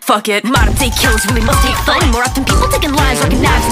Fuck it. Modern day kills really must take fun. More often people taking lives, recognized